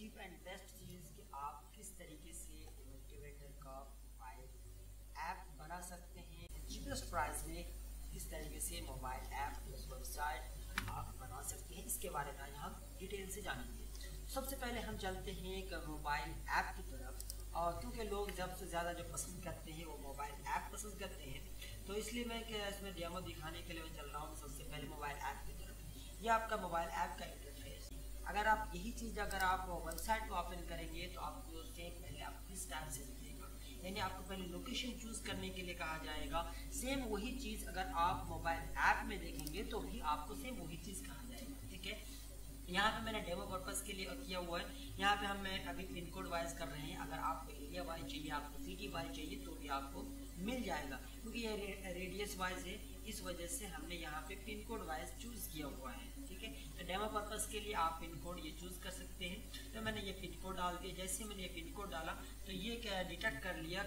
Cheap and best चीज़ कि आप किस तरीके से मल्टीवेंडर का मोबाइल ऐप बना सकते हैं चीपेस्ट प्राइस में। किस तरीके से मोबाइल ऐप प्लस वेबसाइट आप बना सकते हैं, इसके बारे में हम डिटेल से जानेंगे। सबसे पहले हम चलते हैं एक मोबाइल ऐप की तरफ, और क्योंकि लोग सबसे ज़्यादा जो पसंद करते हैं वो मोबाइल ऐप पसंद करते हैं, तो इसलिए मैं इसमें डेमो दिखाने के लिए मैं चल रहा हूँ। सबसे पहले मोबाइल ऐप की तरफ, ये आपका मोबाइल ऐप का इंटरफेस। अगर आप यही चीज़ अगर आप वेबसाइट को ओपन करेंगे तो आपको सेम पहले आप किस टाइप से दिखेगा, यानी आपको पहले लोकेशन चूज करने के लिए कहा जाएगा। सेम वही चीज़ अगर आप मोबाइल ऐप में देखेंगे तो भी आपको सेम वही चीज़ कहा जाएगा। ठीक है, यहाँ पे मैंने डेमो पर्पस के लिए किया हुआ है। यहाँ पे हम अभी पिन कोड वाइज कर रहे हैं। अगर आपको एरिया वाइज चाहिए, आपको सिटी वाइज चाहिए तो भी आपको मिल जाएगा, क्योंकि ये रेडियस वाइज है, इस वजह से हमने यहाँ पे पिन कोड वाइज चूज किया हुआ है। ठीक है, तो डेमो पर्पस के लिए आप पिन कोड ये चूज कर सकते हैं। तो मैंने ये पिन कोड डाल दिया। जैसे मैंने ये पिन कोड डाला तो ये क्या डिटेक्ट कर लिया,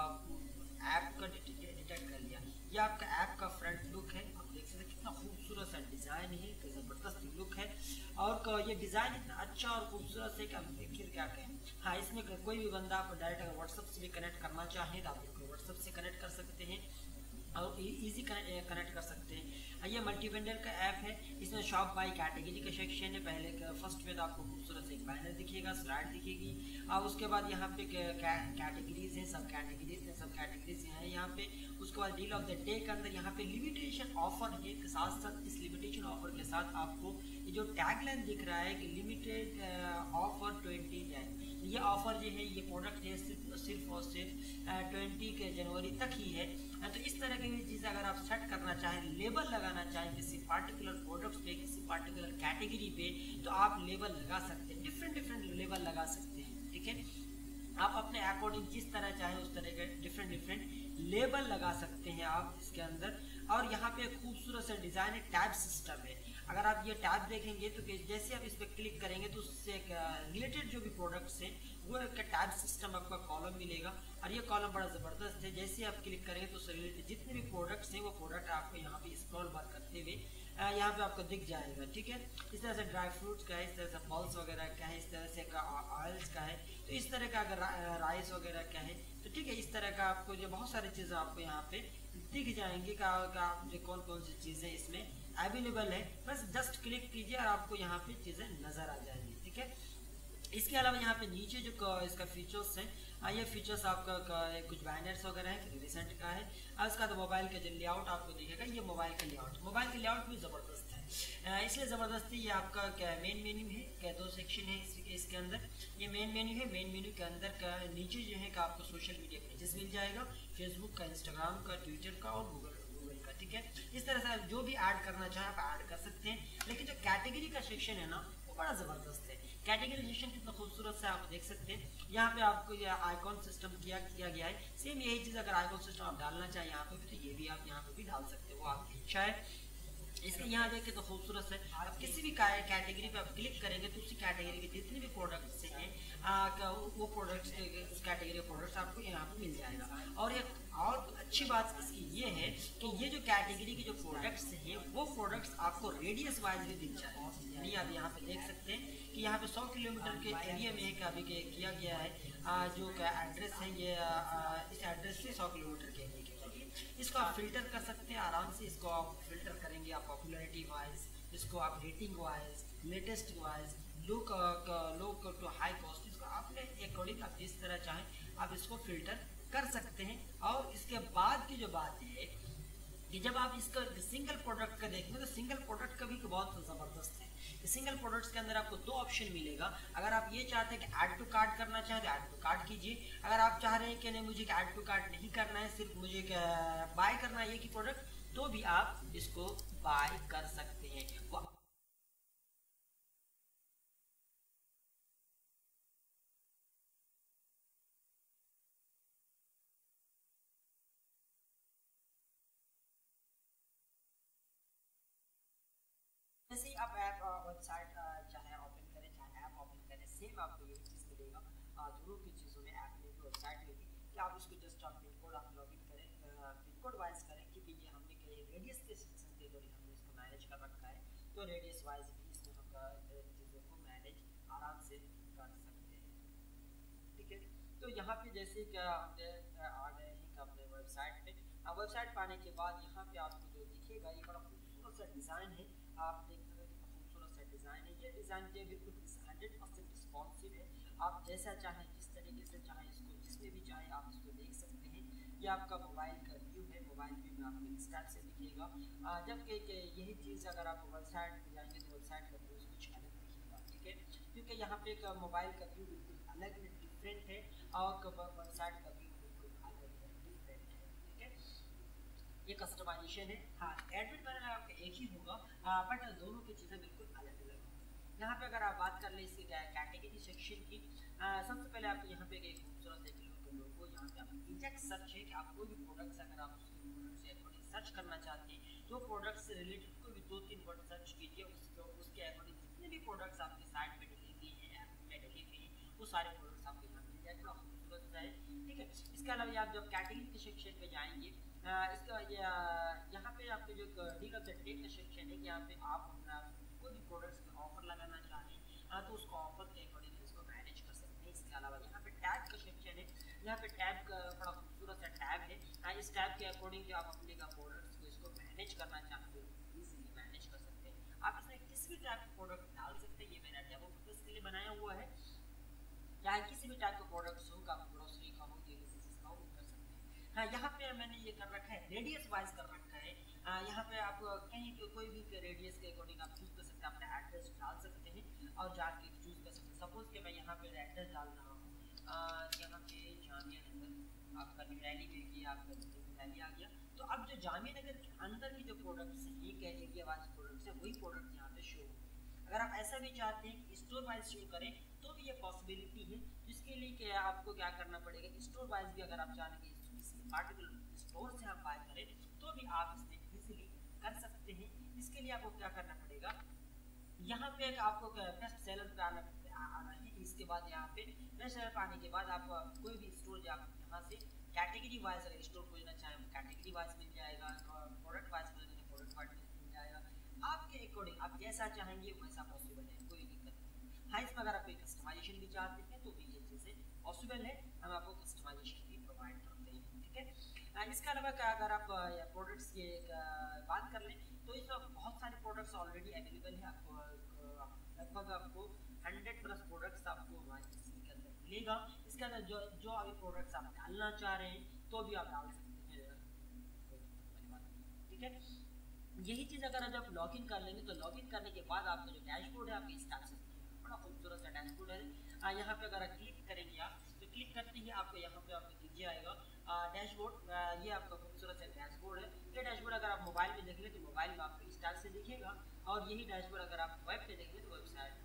ऐप का डिटेक्ट कर लिया। ये आपका ऐप का फ्रंट लुक है, आप देख सकते हैं कितना खूबसूरत सा डिज़ाइन है, ज़बरदस्त लुक है। और ये डिज़ाइन इतना अच्छा और खूबसूरत है कि आप देखिए क्या कहें। हाँ, इसमें कोई भी बंदा आप डायरेक्ट अगर व्हाट्सअप से भी कनेक्ट करना चाहें तो आप व्हाट्सअप से कनेक्ट कर सकते हैं और इजी कनेक्ट कर सकते हैं। ये मल्टीवेंडर का ऐप है। इसमें शॉप बाई कैटेगरी का सेक्शन है। पहले फर्स्ट में तो आपको खूबसूरत से एक बैनर दिखेगा, स्लाइड दिखेगी, और उसके बाद यहाँ पे कैटेगरीज हैं, सब कैटेगरीज हैं यहाँ पे। उसके बाद डील ऑफ द डे के अंदर यहाँ पे लिमिटेशन ऑफर है के साथ साथ, इस लिमिटेशन ऑफर के साथ आपको ये जो टैगलाइन दिख रहा है कि लिमिटेड ऑफर 20 डेज, ये ऑफर जो है ये प्रोडक्ट है सिर्फ और सिर्फ 20 जनवरी तक ही है। तो इस तरह की चीज़ अगर आप सेट करना चाहें, लेबल लगाना चाहें किसी पार्टिकुलर प्रोडक्ट पे, किसी पार्टिकुलर कैटेगरी पे, तो आप लेबल लगा सकते हैं, डिफरेंट लेबल लगा सकते हैं। ठीक है, आप अपने अकॉर्डिंग जिस तरह चाहें उस तरह के डिफरेंट लेबल लगा सकते हैं आप इसके अंदर। और यहाँ पे खूबसूरत सा डिज़ाइन है, टैब सिस्टम है। अगर आप ये टैब देखेंगे तो जैसे आप इस पर क्लिक करेंगे तो उससे रिलेटेड जो भी प्रोडक्ट्स हैं वो एक टैब सिस्टम आपका कॉलम मिलेगा, और ये कॉलम बड़ा ज़बरदस्त है। जैसे आप क्लिक करेंगे तो उससे रिलेटेड जितने भी प्रोडक्ट्स हैं वो प्रोडक्ट आपको यहाँ पे स्क्रॉल बार करते हुए यहाँ पे आपको दिख जाएगा। ठीक है, इस तरह से ड्राई फ्रूट्स का है, इस तरह से पल्स वगैरह का है, इस तरह से ऑयल्स का है, तो इस तरह का अगर राइस वगैरह का है तो ठीक है, इस तरह का आपको जो बहुत सारी चीज़ें आपको यहाँ पे दिख जाएंगी का जो कौन कौन सी चीज़ें इसमें अवेलेबल है। बस जस्ट क्लिक कीजिए और आपको यहाँ पे चीज़ें नज़र आ जाएंगी। ठीक है, इसके अलावा यहाँ पे नीचे जो इसका फीचर्स है, ये फीचर्स आपका कुछ बैनर्स वगैरह है, रिसेंट का है। और इसका तो मोबाइल का जो लेआउट आपको दिखेगा, ये मोबाइल का लेआउट भी ज़बरदस्त है। इसलिए ज़बरदस्ती ये आपका क्या मेन मेन्यू है, क्या दो सेक्शन है इसके अंदर। ये मेन मेन्यू है, मेन मेन्यू के अंदर का नीचे जो है का आपको सोशल मीडिया पेजेस मिल जाएगा, फेसबुक का, इंस्टाग्राम का, ट्विटर का और गूगल का। ठीक है, इस तरह से आप जो भी ऐड करना चाहें आप ऐड कर सकते हैं। लेकिन जो कैटेगरी का सेक्शन है ना वो बड़ा ज़बरदस्त है। कैटेगराइजेशन कितना खूबसूरत से आप देख सकते हैं। यहाँ पे आपको ये आइकॉन सिस्टम किया गया है। सेम यही चीज़ अगर आइकॉन सिस्टम आप डालना चाहें यहाँ पे भी तो ये भी आप यहाँ पे भी डाल सकते हैं, वो आपकी इच्छा है। इसके यहाँ देखे तो खूबसूरत है। आप किसी भी कैटेगरी पे आप क्लिक करेंगे तो उसी कैटेगरी के जितने भी प्रोडक्ट्स हैं वो प्रोडक्ट्स उस कैटेगरी के प्रोडक्ट्स आपको यहाँ पे मिल जाएगा। और एक और अच्छी बात इसकी ये है कि ये जो कैटेगरी के जो प्रोडक्ट्स हैं वो प्रोडक्ट्स आपको रेडियस वाइज भी दिख जाएगा। यानी आप यहाँ पे देख सकते हैं कि यहाँ पे 100 किलोमीटर के एरिया में अभी किया गया है जो एड्रेस है, ये इस एड्रेस से 100 किलोमीटर के एरिया के लिए इसको आप फिल्टर कर सकते हैं आराम से। इसको आप फिल्टर करेंगे आप पॉपुलैरिटी वाइज, इसको आप rating wise, latest wise, low to high cost, इसको आपने अकॉर्डिंग आप जिस तरह चाहें आप इसको फिल्टर कर सकते हैं। और इसके बाद की जो बात है कि जब आप इसका सिंगल प्रोडक्ट का देखेंगे तो सिंगल प्रोडक्ट का भी बहुत ज़बरदस्त है। सिंगल प्रोडक्ट्स के अंदर आपको दो ऑप्शन मिलेगा। अगर आप ये चाहते हैं कि ऐड टू कार्ट करना चाहें तो ऐड टू कार्ट कीजिए। अगर आप चाह रहे हैं कि नहीं मुझे ऐड टू कार्ट नहीं करना है, सिर्फ मुझे बाय करना है ये की प्रोडक्ट, तो भी आप इसको बाय कर सकते हैं। जैसे ही आप ऐप वेबसाइट चाहे ओपन करें, चाहे ऐप ओपन करें, सेम आपको ये चीज़ मिलेगा। दोनों की चीज़ों में ऐप में भी वेबसाइट में भी कि आप इसको जस्ट आप पिन कोड आप लॉगिन करें, पिन कोड वाइज करें, क्योंकि ये हमने रेडियस के सेक्शन के दौरान हमने इसको मैनेज कर रखा है, तो रेडियस वाइज भी इसमें हम चीज़ों को मैनेज आराम से कर सकते हैं। ठीक है, तो यहाँ पे जैसे कि हमने आ गए हैं अपने वेबसाइट पे। वेबसाइट पाने के बाद यहाँ पे आपको जो दिखेगा ये बड़ा खूबसूरत सा डिज़ाइन है, आप देख सकते हैं कितना खूबसूरत सा डिज़ाइन है। ये डिज़ाइन जो बिल्कुल 100% रिस्पॉन्सिव है, आप जैसा चाहें जिस तरीके से चाहें इसको जिसमें भी चाहें आप इसको देख सकते हैं। ये आपका मोबाइल का व्यू है, मोबाइल व्यू में आपको इस टाइप से दिखेगा, जबकि यही चीज़ अगर आप वेबसाइट पर जाएंगे तो वेबसाइट का व्यू कुछ अलग दिखेगा। ठीक है, क्योंकि यहाँ पे एक मोबाइल का व्यू बिल्कुल अलग है, डिफरेंट है, और वेबसाइट का व्यू बिल्कुल अलग है, डिफरेंट है। ठीक है, ये कस्टमाइजेशन है। हाँ, एडमिट पैनल आपका एक ही होगा, बट दोनों की चीज़ें बिल्कुल अलग अलग होंगी। यहाँ पे अगर आप बात कर लें इसके कैटेगरी सेक्शन की, सबसे पहले आपको यहाँ पे एक खूबसूरत एक लोगो, यहाँ पे आपको इंजेक्ट सर्च है कि आप कोई भी प्रोडक्ट्स अगर आप उसके प्रोडक्ट से अकॉर्डिंग सर्च करना चाहते हैं तो प्रोडक्ट से रिलेटेड कोई भी 2-3 वर्ड सर्च कीजिए, उसके अकॉर्डिंग जितने भी प्रोडक्ट्स आपकी साइट पे डिलीवरी है, ऐप में डिलीवरी है, वो सारे प्रोडक्ट्स आपको यहाँ मिल जाएगा, बड़ा खूबसूरत सा है। ठीक है, इसके अलावा आप जब कैटेगरी के सेक्शन पे जाएंगे, इसका यहाँ पे आपके जो डील ऑफ द डे का सेक्शन है, यहाँ पे आप अपना कोई भी प्रोडक्ट्स में ऑफर लगाना चाहें तो उसको ऑफर के अकॉर्डिंग इसको मैनेज कर सकते हैं। इसके अलावा यहाँ पे टैब का सेक्शन है, यहाँ पे टैब का बड़ा खूबसूरत सा टैब है, इस टैब के अकॉर्डिंग जो आप अपने का प्रोडक्ट्स को इसको मैनेज करना चाहते हो इजीली मैनेज कर सकते हैं। आप इसमें किसी भी टाइप का प्रोडक्ट डाल सकते हैं, ये मेरा डेमो पर्पस के लिए बनाया हुआ है, चाहे किसी भी टाइप का प्रोडक्ट्स हो, आप ग्रोसरी का हो या किसी चीज़ का हो कर सकते हैं। हाँ, यहाँ पे मैंने ये कर रखा है, रेडियस वाइज कर रखा है। यहाँ पे आप कहीं के कोई भी रेडियस के अकॉर्डिंग आप चूज कर सकते हैं, अपना एड्रेस डाल सकते हैं और जाके चूज कर सकते हैं। सपोज कि मैं यहाँ पे एड्रेस डाल रहा हूँ, यहाँ पे जामिया नगर, आपका न्यू दिल्ली में किया, आपका न्यू दिल्ली आ गया। तो अब जो जामिया नगर के अंदर की जो प्रोडक्ट्स हैं, ये एरिया वाइज प्रोडक्ट्स है, वही प्रोडक्ट यहाँ पे शो होंगे। अगर आप ऐसा भी चाहते हैं कि स्टोर वाइज शो करें तो भी ये पॉसिबिलिटी है, जिसके लिए क्या आपको क्या करना पड़ेगा, स्टोर वाइज भी अगर आप चाहें कि किसी पार्टिकुलर स्टोर से आप बाय करें तो भी आप इसमें इजीली कर सकते हैं। इसके लिए आपको क्या करना पड़ेगा, यहाँ पे आपको बेस्ट सेलर पे आना है। इसके बाद यहाँ पे बेस्ट सेलर पे आने के बाद आप कोई भी स्टोर आप यहाँ से कैटेगरी वाइज अगर स्टोर खोजना चाहें कैटेगरी वाइज मिल जाएगा, प्रोडक्ट वाइज खोजना चाहें प्रोडक्ट वाइज मिल जाएगा, आपके अकॉर्डिंग आप जैसा चाहेंगे वैसा पॉसिबल है, कोई दिक्कत नहीं। हाँ, इसमें अगर आप कोई कस्टमाइजेशन भी चाहते हैं तो भी ये चीज़ें पॉसिबल है, हम आपको कस्टमाइजेशन भी प्रोवाइड करते हैं। ठीक है, इसके अलावा अगर आप प्रोडक्ट्स की बात कर लें तो इसमें बहुत सारे प्रोडक्ट्स ऑलरेडी अवेलेबल है। आपको लगभग आपको 100+ प्रोडक्ट्स आपको इसके अंदर मिलेगा। इसके अंदर जो अभी प्रोडक्ट्स आप डालना चाह रहे हैं तो भी आप डाल सकते हैं, ठीक है। यही चीज़ अगर जब लॉग इन कर लेंगे तो लॉग इन करने के बाद आपका जो डैशबोर्ड है आपके इस टाइप से बड़ा खूबसूरत सा डैशबोर्ड है। यहाँ पे अगर क्लिक करेंगे आप तो क्लिक करते ही आपको यहाँ पे आपको दिख जाएगा डैशबोर्ड। ये आपका खूबसूरत सा डैशबोर्ड है। ये डैशबोर्ड अगर आप मोबाइल में देख लें तो मोबाइल में आपको इस टाइप से दिखेगा, और यही डैशबोर्ड अगर आप वेब पे देख लें तो वेबसाइट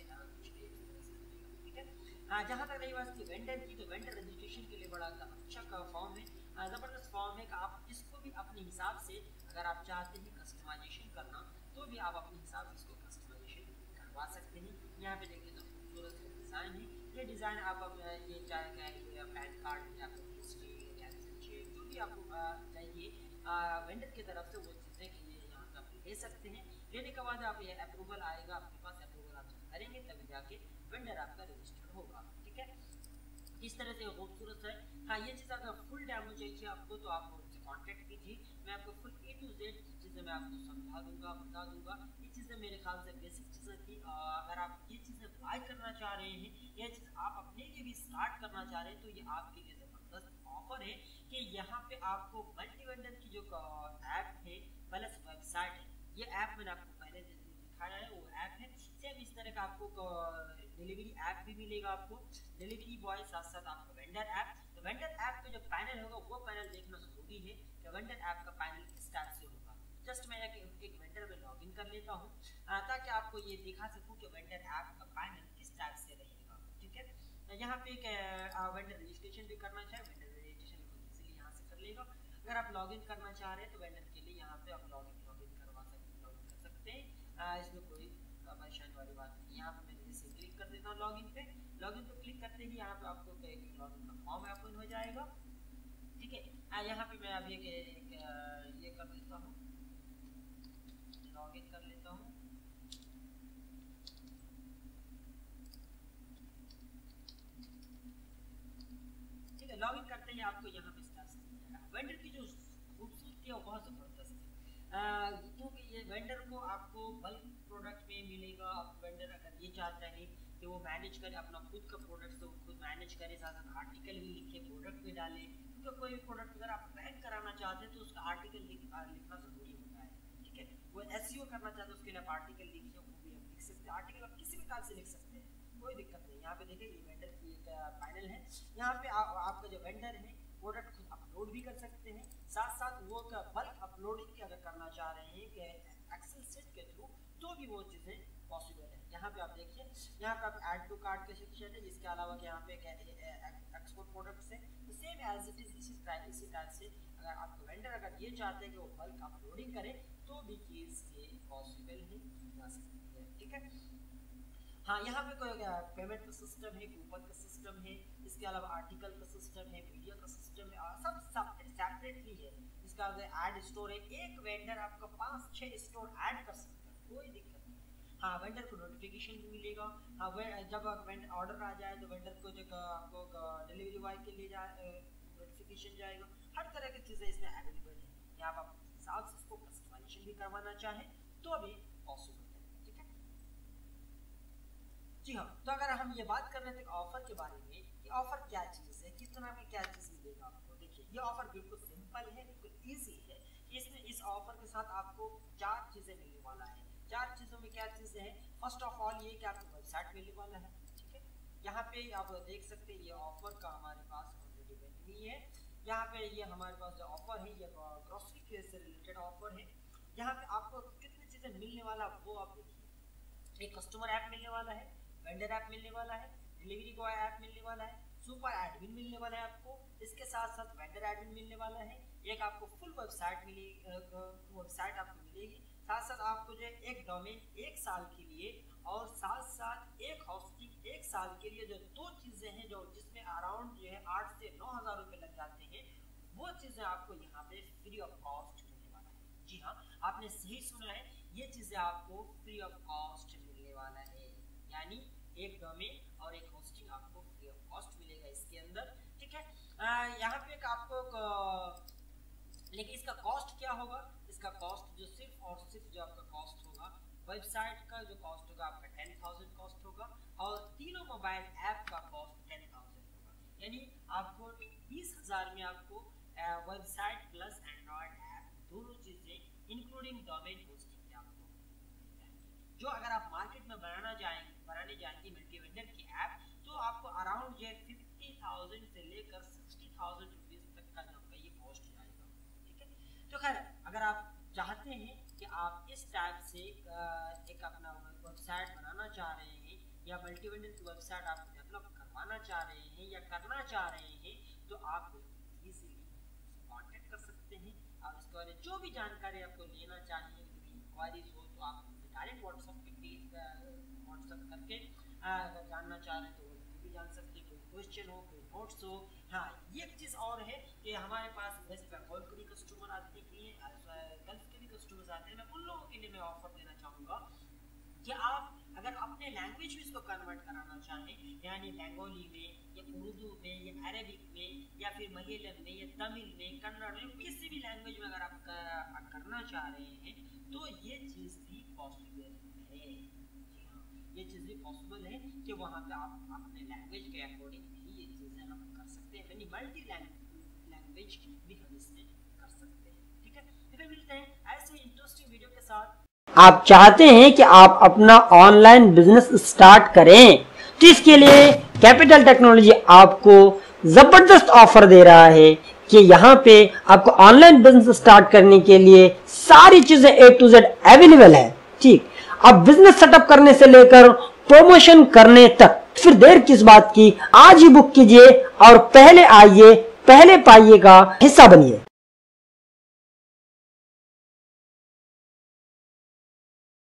ठीक है। जहाँ तक रही बात की वेंडर की, तो वेंडर रजिस्ट्रेशन के लिए बड़ा अच्छा फॉर्म है, ज़बरदस्त फॉर्म है कि आप इसको भी अपने हिसाब से अगर आप चाहते हैं कस्टमाइजेशन करना तो भी आप अपने हिसाब से इसको कस्टमाइजेशन करवा सकते हैं। यहाँ पे देखिए तो खूबसूरत सा डिज़ाइन है, ये डिज़ाइन आप ये चाहे पैन कार्ड या हिस्ट्री कैंसिल चेक जो भी आपको चाहिए वेंडर की तरफ से वो चीज़ें कि ये यहाँ पे आप ले सकते हैं। लेने के बाद आप ये अप्रूवल आएगा आपके पास, अप्रूवल आप करेंगे तभी जाके वेंडर आपका रजिस्टर्ड होगा। ठीक है, इस तरह से खूबसूरत है। हाँ, ये चीज़ अगर फुल डेमो चाहिए आपको तो आप मुझसे कांटेक्ट कीजिए, मैं आपको फुल A to Z चीज़ें मैं आपको समझा दूंगा, बता दूंगा। ये चीज़ें मेरे ख्याल से बेसिक चीज़ें थी। अगर आप ये चीज़ें बाय करना चाह रहे हैं, ये चीज़ आप अपने लिए भी स्टार्ट करना चाह रहे हैं तो ये आपके लिए ज़बरदस्त ऑफर है कि यहाँ पे आपको मल्टी वेंडर की जो ऐप है प्लस वेबसाइट है, ये ऐप मैंने आपको पहले दिखाया है, वो ऐप है सेम इस तरह का आपको डिलीवरी ऐप भी मिलेगा, आपको डिलीवरी बॉय साथ साथ आपको वेंडर ऐप। तो वेंडर ऐप पे जो पैनल होगा वो पैनल देखना जरूरी है कि वेंडर ऐप का पैनल किस टाइप से होगा। जस्ट मैं एक वेंडर में लॉग इन कर लेता हूँ ताकि आपको ये दिखा सकूँ कि वेंडर ऐप का पैनल किस टाइप से रहेगा। ठीक है, यहाँ पे एक वेंडर रजिस्ट्रेशन भी करना चाहे वेंडर रजिस्ट्रेशन इजीली यहाँ से कर लेगा। अगर आप लॉग इन करना चाह रहे हैं तो वेंडर के लिए यहाँ पे आप लॉग इन करवा सकते, लॉग इन कर सकते हैं, इसमें कोई परेशानी वाली बात नहीं। यहाँ पे मैं जैसे क्लिक कर देता हूँ लॉगिन पे, लॉगिन पे क्लिक करते ही यहाँ पे आपको लॉगिन का फॉर्म ओपन हो जाएगा। ठीक है, यहाँ पे मैं अभी ये कर देता हूँ, लॉगिन कर लेता हूँ। वेंडर की जो खूबसूरती है वो बहुत जबरदस्त है, क्योंकि ये वेंडर को आपको बल्क प्रोडक्ट में मिलेगा। आप वेंडर अगर ये चाहता है कि वो मैनेज करे अपना खुद का प्रोडक्ट, तो खुद मैनेज करे, साथ साथ आर्टिकल भी लिखे, प्रोडक्ट भी डाले। क्योंकि कोई भी प्रोडक्ट अगर आप रैंक कराना चाहते हैं तो उसका आर्टिकल लिखना जरूरी होता है, ठीक है। वो एसईओ करना चाहते हैं उसके लिए आप आर्टिकल लिखिए, वो भी आप लिख सकते हैं। आर्टिकल आप किसी भी प्रकार से लिख सकते हैं, कोई दिक्कत नहीं। यहाँ पे देखिए ये वेंडर की एक पैनल है, यहाँ पे आपका जो वेंडर है प्रोडक्ट खुद अपलोड भी कर सकते हैं, साथ साथ वो बल्क अपलोडिंग अगर करना चाह रहे हैं कि एक्सेल शीट के थ्रू, तो भी वो चीज़ें पॉसिबल है। यहाँ पे आप देखिए, यहाँ पे आप ऐड टू कार्ट का सेक्शन है, जिसके अलावा यहाँ पे एक्सपोर्ट प्रोडक्ट्स है। तो सेम एज इट इज इसी टाइप से अगर आपको वेंडर अगर ये चाहते हैं कि वो बल्क अपलोडिंग करे, तो भी चीज़ ये पॉसिबल है, जा सकती है, ठीक है। हाँ, यहाँ पे कोई पेमेंट का सिस्टम है, कूपन का सिस्टम है, इसके अलावा आर्टिकल का सिस्टम है, वीडियो का सिस्टम है, और सब सेपरेटली है। इसका ऐड स्टोर है, एक वेंडर आपका 5-6 स्टोर ऐड कर सकता है, कोई दिक्कत नहीं। हाँ, वेंडर को नोटिफिकेशन भी मिलेगा। हाँ, जब ऑर्डर आ जाए तो वेंडर को जो आपको डिलीवरी बॉय के लिए नोटिफिकेशन जाएगा। हर तरह की चीज़ें इसमें अवेलेबल है। यहाँ पर आप साथ से इसको कस्टमाइजेशन भी करवाना चाहें तो भी पॉसिबल है, ठीक है। जी हाँ, तो अगर हम ये बात कर रहे थे ऑफर के बारे में, कि ऑफर क्या चीज़ है, कितना में क्या चीज़ मिलेगा आपको। देखिए, ये ऑफर बिल्कुल सिंपल है, बिल्कुल ईजी है। इसमें इस ऑफर के साथ आपको 4 चीज़ें मिलने वाला है। 4 चीज़ों में क्या चीज़ें हैं? फर्स्ट ऑफ ऑल ये कि आपको वेबसाइट मिलने वाला है, ठीक है। यहाँ पे आप देख सकते हैं ये ऑफर का हमारे पास ऑलरेडी बनी है। यहाँ पे ये हमारे पास जो ऑफर है ये ग्रोसरी के से रिलेटेड ऑफर है। यहाँ पे आपको कितनी चीज़ें मिलने वाला वो आप देखिए। एक कस्टमर ऐप मिलने वाला है, वेंडर ऐप मिलने वाला है, डिलीवरी बॉय ऐप मिलने वाला है, सुपर एडमिन मिलने वाला है आपको, इसके साथ साथ वेंडर एडमिन मिलने वाला है। एक आपको फुल वेबसाइट वेबसाइट आपको मिलेगी, साथ साथ आपको जो एक डोमेन 1 साल के लिए, और साथ साथ एक होस्टिंग 1 साल के लिए। जो 2 चीज़ें हैं जो जिसमें अराउंड जो है 8 से 9 हज़ार रुपये लग जाते हैं, वो चीज़ें आपको यहाँ पे फ्री ऑफ कॉस्ट मिलने वाला है। जी हाँ, आपने सही सुना है, ये चीज़ें आपको फ्री ऑफ कॉस्ट मिलने वाला है। यानी एक डोमेन और एक होस्टिंग आपको फ्री ऑफ कॉस्ट मिलेगा इसके अंदर, ठीक है। यहाँ पे आपको लेकिन इसका कॉस्ट क्या होगा? इसका कॉस्ट जो सिर्फ और सिर्फ जो आपका कॉस्ट होगा, वेबसाइट का जो कॉस्ट होगा आपका 10,000 कॉस्ट होगा, और तीनों मोबाइल ऐप का कॉस्ट 10,000 होगा। यानी आपको 20,000 में आपको वेबसाइट प्लस एंड्रॉयड ऐप दोनों चीज़ें इंक्लूडिंग डोमेन होस्टिंग के आपको मिल जाएंगी। जो अगर आप मार्केट में बनाने जाएंगे मल्टी वेंडर की ऐप, तो आपको अराउंड जो 50,000 से लेकर 60,000 रुपीज़ तक का जो आपका ये कॉस्ट जाएगा, ठीक है। तो खैर, अगर आप चाहते हैं कि आप इस टाइप से एक अपना वेबसाइट बनाना चाह रहे हैं, या मल्टी वेंडर की वेबसाइट आप डेवलप करवाना चाह रहे हैं या करना चाह रहे हैं, तो आप इजीली कांटेक्ट कर सकते हैं। और इसके बारे में जो भी जानकारी आपको लेना चाहिए, कोई इंक्वायरीज हो, तो आप डायरेक्ट व्हाट्सएप करके अगर जानना चाह रहे हैं तो वो भी जान सकते हैं। कोई क्वेश्चन हो, कोई नोट्स हो। हाँ, ये चीज़ और है कि हमारे पास वेस्ट बंगाल के भी कस्टमर आते हैं, गल्फ के भी कस्टमर्स आते हैं। मैं उन लोगों के लिए मैं ऑफर देना चाहूँगा कि आप अगर अपने लैंग्वेज में इसको कन्वर्ट कराना चाहें, यानी बंगाली में या उर्दू में या अरबिक में या फिर मलयालम में या तमिल में, कन्नड़ में, किसी भी लैंग्वेज में अगर आप करना चाह रहे हैं, तो ये चीज़ भी पॉसिबल है। ये चीज़ भी पॉसिबल है कि वहाँ पे आप अपने लैंग्वेज के अकॉर्डिंग भी ये चीज़ें हम कर सकते हैं। यानी मल्टी लैंग्वेज भी हम इसमें कर सकते हैं, ठीक है। फिर मिलते हैं ऐसे इंटरेस्टिंग वीडियो के साथ। आप चाहते हैं कि आप अपना ऑनलाइन बिजनेस स्टार्ट करें, तो इसके लिए कैपिटल टेक्नोलॉजी आपको जबरदस्त ऑफर दे रहा है कि यहाँ पे आपको ऑनलाइन बिजनेस स्टार्ट करने के लिए सारी चीजें A to Z अवेलेबल है, ठीक। अब बिजनेस सेटअप करने से लेकर प्रमोशन करने तक, फिर देर किस बात की, आज ही बुक कीजिए और पहले आइए, पहले पाइएगा, हिस्सा बनिए।